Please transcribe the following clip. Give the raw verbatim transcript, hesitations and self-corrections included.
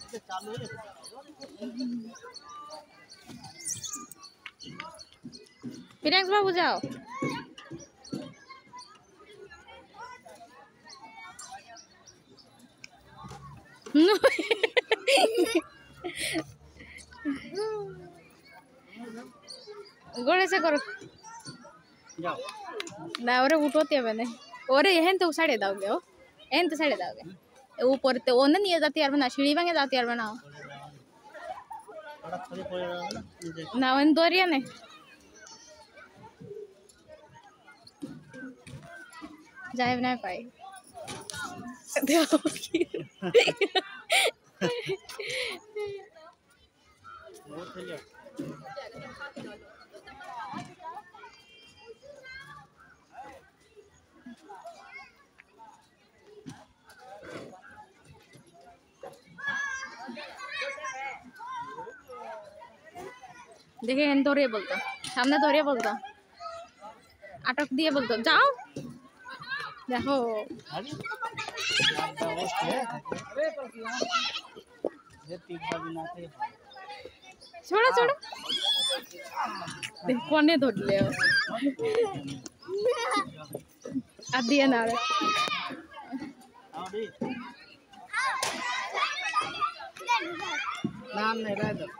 प्रियांश बाबू जाओ। गोड़े से करो ना और उठोती मैंने और यहन तो साड़े दाओगे ओ एन तो साड़े दाओगे ऊपर ते ओन नहीं जाती यार बना सीढ़ी भांगे जाती यार बनाओ ना वन दोरिया ने जाए ना पाई देखिए इन दौड़िए बोलता सामने दौड़िए बोलता अटक दिए बोलता जाओ देखो छोड़ो छोड़ो कोने दौड़ ले अदिया ना नाम नहीं रहा